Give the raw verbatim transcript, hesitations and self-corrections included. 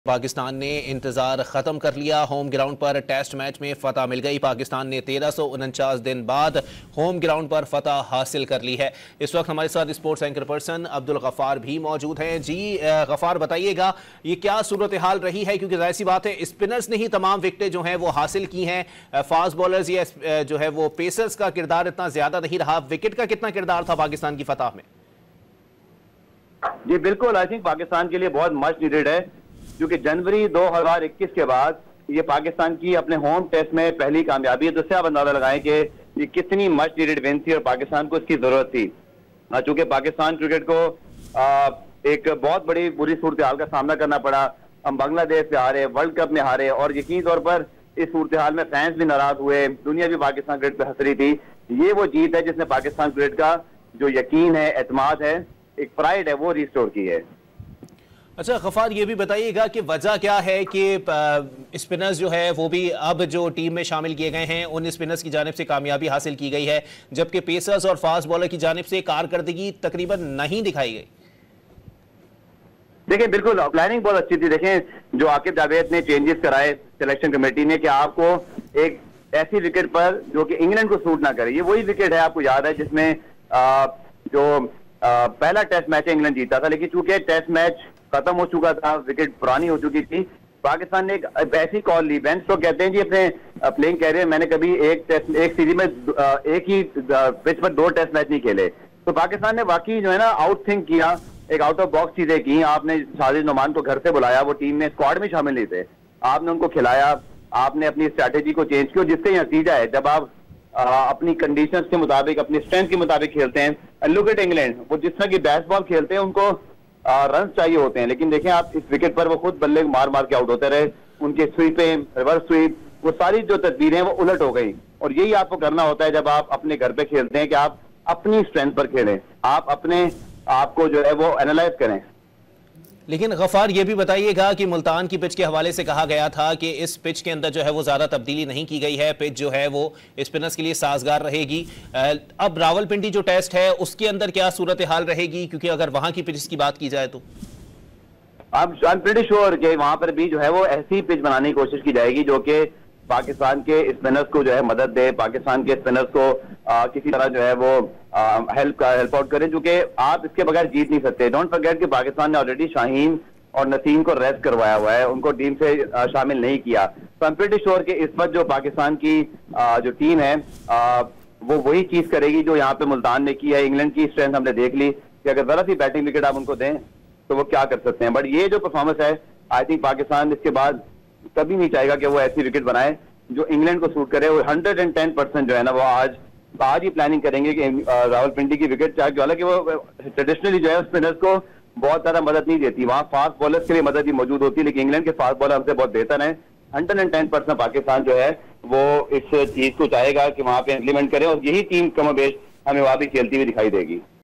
पाकिस्तान ने इंतजार खत्म कर लिया। होम ग्राउंड पर टेस्ट मैच में फतह मिल गई। पाकिस्तान ने तेरह सौ उनचास दिन बाद होम ग्राउंड पर फतह हासिल कर ली है। इस वक्त हमारे साथ sports anchor person Abdul Ghaffar भी मौजूद हैं। जी गफ्फार, बताइएगा ये क्या सूरत हाल रही है, क्योंकि जाहिर सी बात है स्पिनर्स ने ही तमाम विकेटें जो हैं वो हासिल की हैं। फास्ट बॉलर्स या जो है वो पेसर्स का किरदार इतना ज्यादा नहीं रहा। विकेट का कितना किरदार था पाकिस्तान की फतह में? जी बिल्कुल, आई थिंक पाकिस्तान के लिए बहुत मच नीडेड है, क्योंकि जनवरी दो हज़ार इक्कीस के बाद ये पाकिस्तान की अपने होम टेस्ट में पहली कामयाबी है। तो इससे आप अंदाजा लगाएं कि ये कितनी मच नीडेड विन थी और पाकिस्तान को इसकी जरूरत थी। चूंकि पाकिस्तान क्रिकेट को आ, एक बहुत बड़ी बुरी सूरत हाल का सामना करना पड़ा। हम बांग्लादेश से हारे, वर्ल्ड कप में हारे, और यकीनी तौर पर इस सूरत हाल में फैंस भी नाराज हुए, दुनिया भी पाकिस्तान क्रिकेट पर हंस रही थी। ये वो जीत है जिसने पाकिस्तान क्रिकेट का जो यकीन है, एतमाद है, एक प्राइड है, वो रिस्टोर की है। अच्छा गफ्फार, ये भी बताइएगा कि वजह क्या है कि स्पिनर्स जो है वो भी अब जो टीम में शामिल किए गए हैं उन स्पिनर्स की जानिब से कामयाबी हासिल की गई है, जबकि पेसर्स और फास्ट बॉलर की जानिब से कारकर्दगी तकरीबन नहीं दिखाई गई। देखिए बिल्कुल प्लानिंग बहुत अच्छी थी। देखें जो आकिब जावेद ने चेंजेस कराए सिलेक्शन कमेटी ने कि आपको एक ऐसी विकेट पर जो कि इंग्लैंड को सूट ना करे। ये वही विकेट है, आपको याद है, जिसमें आ, जो आ, पहला टेस्ट मैच इंग्लैंड जीता था, लेकिन चूंकि टेस्ट मैच खत्म हो चुका था, विकेट पुरानी हो चुकी थी, पाकिस्तान ने एक ऐसी कॉल ली। बेन स्टोक्स कहते हैं जी अपने प्लेइंग कैरियर मैंने कभी एक टेस्ट एक सीरीज में एक ही पिच पर दो टेस्ट मैच नहीं खेले। तो पाकिस्तान ने वाकई जो है ना आउट थिंक किया, एक आउट ऑफ बॉक्स चीजें की। आपने साजिद नोमान को घर से बुलाया, वो टीम में स्क्वाड में शामिल नहीं थे, आपने उनको खिलाया, आपने अपनी स्ट्रैटेजी को चेंज किया, जिससे नतीजा है जब आप आ, अपनी कंडीशंस के मुताबिक, अपनी स्ट्रेंथ के मुताबिक खेलते हैं। लुक एट इंग्लैंड, वो जिस तरह की बेसबॉल खेलते हैं उनको रन चाहिए होते हैं, लेकिन देखें आप इस विकेट पर वो खुद बल्ले मार मार के आउट होते रहे। उनके स्वीपें, रिवर्स स्वीप, वो सारी जो तदबीरें हैं वो उलट हो गई। और यही आपको करना होता है जब आप अपने घर पे खेलते हैं कि आप अपनी स्ट्रेंथ पर खेलें, आप अपने आपको जो है वो एनालाइज करें। लेकिन गफ्फार ये भी बताइएगा कि मुल्तान की पिच के हवाले से कहा गया था कि इस पिच के अंदर जो है वो ज़्यादा तब्दीली नहीं की गई है, पिच जो है वो स्पिनर्स के लिए साजगार रहेगी। अब रावलपिंडी जो टेस्ट है उसके अंदर क्या सूरत हाल रहेगी, क्योंकि अगर वहां की पिच की बात की जाए तो अब आई एम प्रीटी श्योर कि वहां पर भी जो है वो ऐसी पिच बनाने की कोशिश की जाएगी जो कि पाकिस्तान के स्पिनर्स को जो है मदद दे, पाकिस्तान के स्पिनर्स को आ, किसी तरह जो है वो हेल्प हेल्प आउट करें, क्योंकि आप इसके बगैर जीत नहीं सकते। डोंट फॉरगेट कि पाकिस्तान ने ऑलरेडी शाहीन और नसीम को रेस्ट करवाया हुआ है, उनको टीम से आ, शामिल नहीं किया। तो आई एम प्रीटी श्योर कि इस वक्त जो पाकिस्तान की आ, जो टीम है आ, वो वही चीज करेगी जो यहाँ पे मुल्तान ने की है। इंग्लैंड की स्ट्रेंथ हमने देख ली कि अगर जरा सी बैटिंग विकेट आप उनको दें तो वो क्या कर सकते हैं। बट ये जो परफॉर्मेंस है, आई थिंक पाकिस्तान इसके बाद कभी नहीं चाहेगा कि वो ऐसी विकेट बनाए जो इंग्लैंड को सूट करे। वो हंड्रेड एंड टेन परसेंट जो है ना वो आज आज ही प्लानिंग करेंगे कि रावलपिंडी की विकेट चाहे, हालांकि वो ट्रेडिशनली जो है स्पिनर्स को बहुत ज्यादा मदद नहीं देती, वहां फास्ट बॉलर्स के लिए मदद ही मौजूद होती है, लेकिन इंग्लैंड के फास्ट बॉलर हमसे बहुत बेहतर है। Hundred and ten percent Pakistan जो है वो इस चीज को चाहेगा कि वहां पे इम्प्लीमेंट करें, और यही टीम कमोबेश हमें वहां भी खेलती हुई दिखाई देगी।